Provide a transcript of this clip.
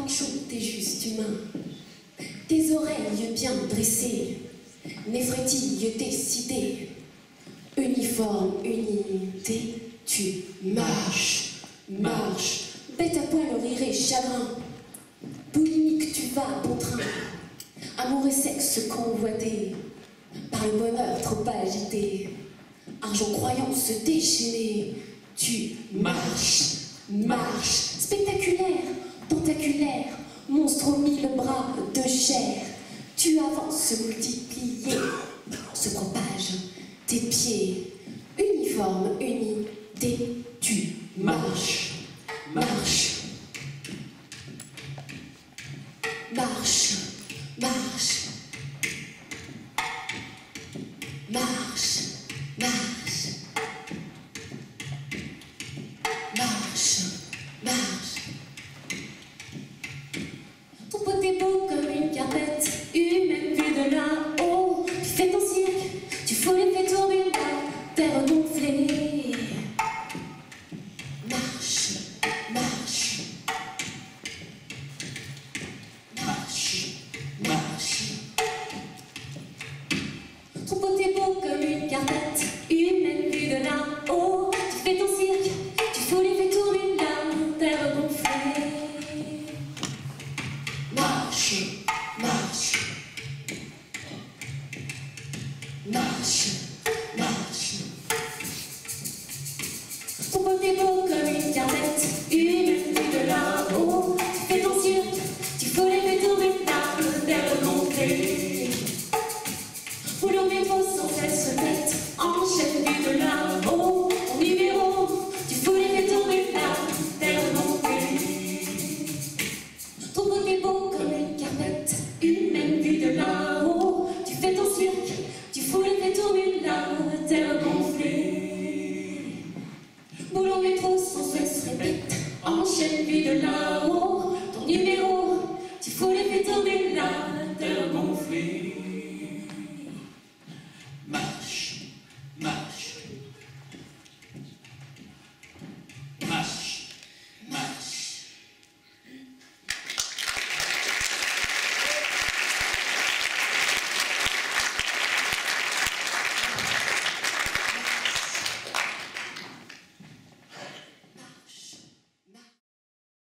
macho, t'es juste humain. Tes oreilles bien dressées, Néphrétille, t'es cité. Uniforme, unité, tu marches, marches. Bête à poil, rire et chagrin. Boulimique, tu vas bon train. Amour et sexe convoité par le bonheur trop agité. Argent, croyance déchaînée. Tu marches, marches. Spectaculaire, tentaculaire, monstre aux 1000 bras de chair. Tu avances multiplié, se propage tes pieds. Uniforme, unité.